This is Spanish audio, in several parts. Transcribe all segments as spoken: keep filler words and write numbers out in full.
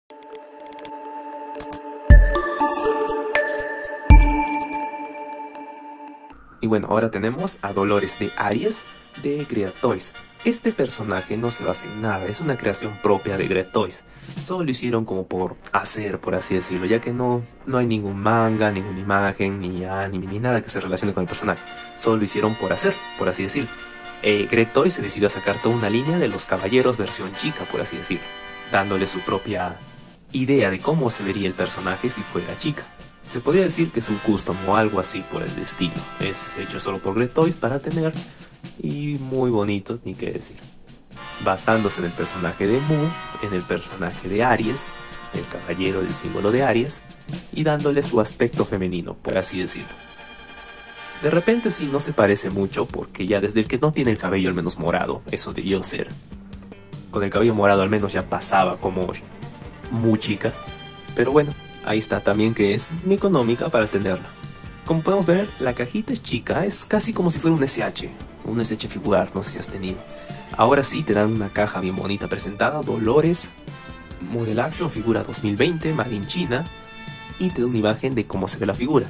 Y bueno, ahora tenemos a Dolores de Aries de Greatoise. Este personaje no se basa en nada, es una creación propia de Greatoise. Solo lo hicieron como por hacer, por así decirlo, ya que no, no hay ningún manga, ninguna imagen, ni anime, ni nada que se relacione con el personaje. Solo lo hicieron por hacer, por así decirlo. Eh, Greatoise se decidió a sacar toda una línea de los caballeros versión chica, por así decirlo, dándole su propia idea de cómo se vería el personaje si fuera chica. Se podría decir que es un custom o algo así por el estilo. Es hecho solo por Greatoise para tener, y muy bonito, ni qué decir. Basándose en el personaje de Mu, en el personaje de Aries, el caballero del símbolo de Aries, y dándole su aspecto femenino, por así decirlo. De repente sí no se parece mucho, porque ya desde el que no tiene el cabello al menos morado, eso debió ser. Con el cabello morado al menos ya pasaba como Mu chica, pero bueno. Ahí está también que es muy económica para tenerla. Como podemos ver, la cajita es chica, es casi como si fuera un S H, un S H figurar, no sé si has tenido. Ahora sí te dan una caja bien bonita presentada, Dolores, Model Action, figura dos mil veinte, Made in China, y te da una imagen de cómo se ve la figura.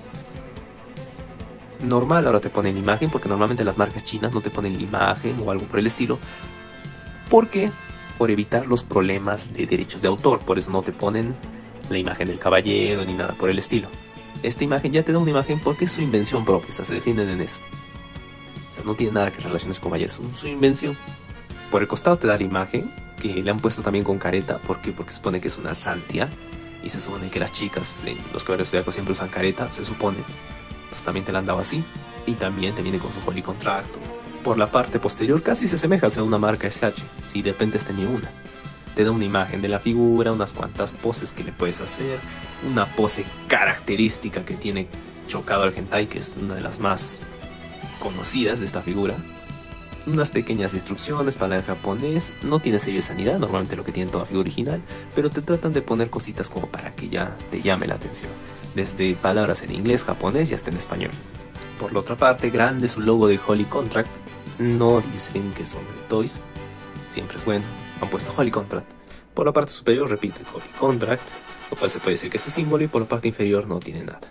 Normal ahora te ponen imagen, porque normalmente las marcas chinas no te ponen la imagen o algo por el estilo. ¿Por qué? Por evitar los problemas de derechos de autor, por eso no te ponen la imagen del caballero ni nada por el estilo. Esta imagen ya te da una imagen porque es su invención propia, o sea, se defienden en eso. O sea, no tiene nada que relaciones con caballeros, es su invención. Por el costado te da la imagen, que le han puesto también con careta. ¿Por qué? Porque se supone que es una santia, y se supone que las chicas en los caballeros zodiacos siempre usan careta, se supone. Pues también te la han dado así, y también te viene con su Holy Contract. Por la parte posterior casi se asemeja a una marca S H, si de repente tenía una. Te da una imagen de la figura, unas cuantas poses que le puedes hacer, una pose característica que tiene Chokado al hentai, que es una de las más conocidas de esta figura, unas pequeñas instrucciones para el japonés. No tiene sello de sanidad, normalmente lo que tiene toda figura original, pero te tratan de poner cositas como para que ya te llame la atención, desde palabras en inglés, japonés y hasta en español. Por la otra parte, grande su logo de Holy Contract. No dicen que son Greatoise, siempre es bueno. Han puesto Holy Contract. Por la parte superior repite Holy Contract, lo cual se puede decir que es su símbolo, y por la parte inferior no tiene nada.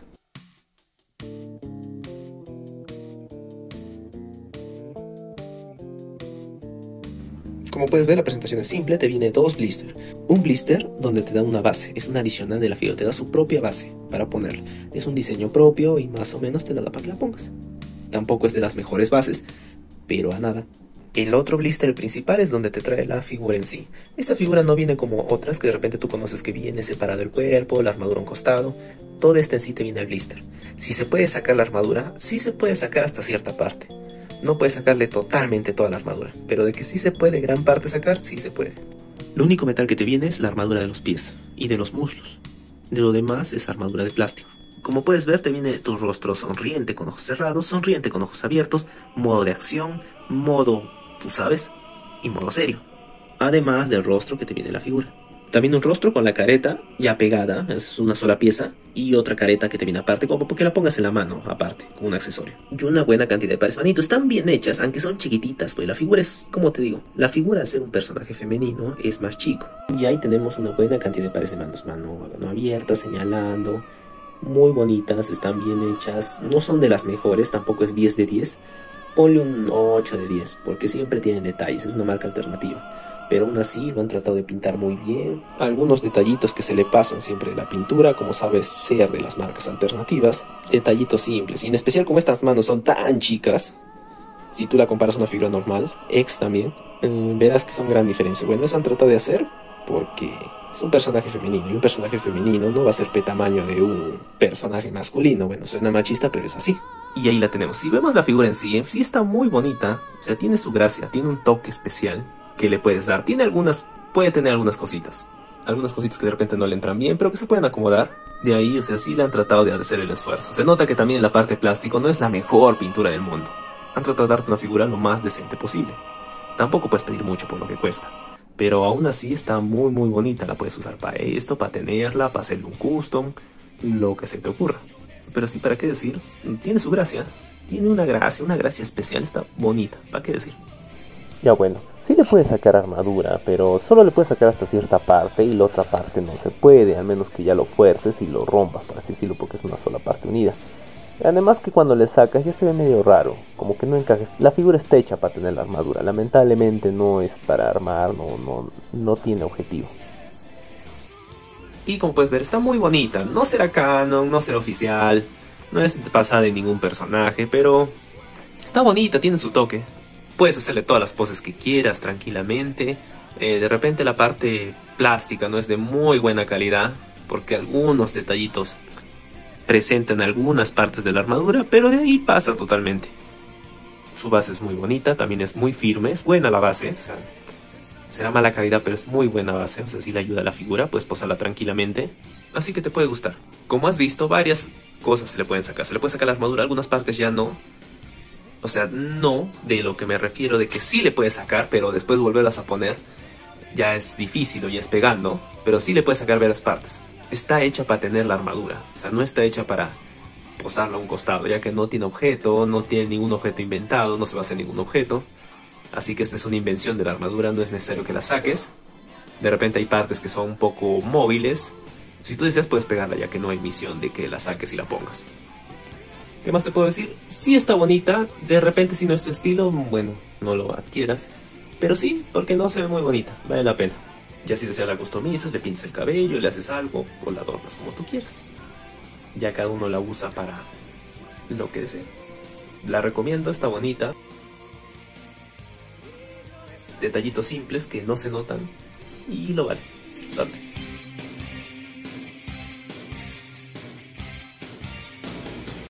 Como puedes ver, la presentación es simple, te viene dos blisters. Un blister donde te da una base, es una adicional de la figura, te da su propia base para ponerla. Es un diseño propio y más o menos te la da para que la pongas. Tampoco es de las mejores bases, pero a nada. El otro blister principal es donde te trae la figura en sí. Esta figura no viene como otras que de repente tú conoces, que viene separado el cuerpo, la armadura a un costado. Todo este en sí te viene el blister. Si se puede sacar la armadura, sí se puede sacar hasta cierta parte. No puedes sacarle totalmente toda la armadura, pero de que sí se puede gran parte sacar, sí se puede. Lo único metal que te viene es la armadura de los pies y de los muslos. De lo demás es armadura de plástico. Como puedes ver, te viene tu rostro sonriente con ojos cerrados, sonriente con ojos abiertos, modo de acción, modo, tú sabes, y modo serio. Además del rostro que te viene la figura. También un rostro con la careta ya pegada, es una sola pieza, y otra careta que te viene aparte, como porque la pongas en la mano, aparte, como un accesorio. Y una buena cantidad de pares manitos, están bien hechas, aunque son chiquititas, pues la figura es, como te digo, la figura al ser un personaje femenino es más chico. Y ahí tenemos una buena cantidad de pares de manos, mano, mano abierta, señalando, muy bonitas, están bien hechas, no son de las mejores, tampoco es diez de diez, ponle un ocho de diez, porque siempre tienen detalles, es una marca alternativa. Pero aún así lo han tratado de pintar muy bien. Algunos detallitos que se le pasan siempre de la pintura, como sabes ser de las marcas alternativas. Detallitos simples, y en especial como estas manos son tan chicas, si tú la comparas a una figura normal, X también, eh, verás que son gran diferencia. Bueno, eso han tratado de hacer porque es un personaje femenino, y un personaje femenino no va a ser de tamaño de un personaje masculino. Bueno, suena machista, pero es así. Y ahí la tenemos. Si vemos la figura en sí, en sí está muy bonita, o sea, tiene su gracia, tiene un toque especial que le puedes dar. Tiene algunas, puede tener algunas cositas, algunas cositas que de repente no le entran bien, pero que se pueden acomodar. De ahí, o sea, sí le han tratado de hacer el esfuerzo. Se nota que también la parte plástico no es la mejor pintura del mundo. Han tratado de darte una figura lo más decente posible. Tampoco puedes pedir mucho por lo que cuesta, pero aún así está muy muy bonita. La puedes usar para esto, para tenerla, para hacerle un custom, lo que se te ocurra. Pero sí, ¿para qué decir? Tiene su gracia, tiene una gracia, una gracia especial, está bonita, ¿para qué decir? Ya bueno, Sí le puedes sacar armadura, pero solo le puedes sacar hasta cierta parte y la otra parte no se puede, al menos que ya lo fuerces y lo rompas, por así decirlo, porque es una sola parte unida. Además que cuando le sacas ya se ve medio raro, como que no encajes. La figura está hecha para tener la armadura, lamentablemente no es para armar, no, no, no tiene objetivo. Y como puedes ver, está muy bonita. No será canon, no será oficial, no es basada en ningún personaje, pero está bonita, tiene su toque. Puedes hacerle todas las poses que quieras tranquilamente. Eh, de repente la parte plástica no es de muy buena calidad, porque algunos detallitos presentan algunas partes de la armadura, pero de ahí pasa totalmente. Su base es muy bonita, también es muy firme, es buena la base, o sea, será mala calidad, pero es muy buena base, o sea, si le ayuda a la figura, puedes posarla tranquilamente, así que te puede gustar. Como has visto, varias cosas se le pueden sacar, se le puede sacar la armadura, algunas partes ya no. O sea, no de lo que me refiero, de que sí le puedes sacar, pero después volverlas a poner ya es difícil o ya es pegando, pero sí le puedes sacar varias partes. Está hecha para tener la armadura, o sea, no está hecha para posarla a un costado, ya que no tiene objeto, no tiene ningún objeto inventado, no se va a hacer ningún objeto. Así que esta es una invención de la armadura, no es necesario que la saques. De repente hay partes que son un poco móviles. Si tú deseas puedes pegarla, ya que no hay misión de que la saques y la pongas. ¿Qué más te puedo decir? Sí está bonita, de repente si no es tu estilo, bueno, no lo adquieras. Pero sí, porque no se ve muy bonita, vale la pena. Ya si deseas la customizas, le pintas el cabello, le haces algo o la adornas como tú quieras. Ya cada uno la usa para lo que desee. La recomiendo, está bonita. Detallitos simples que no se notan y lo vale. Suerte.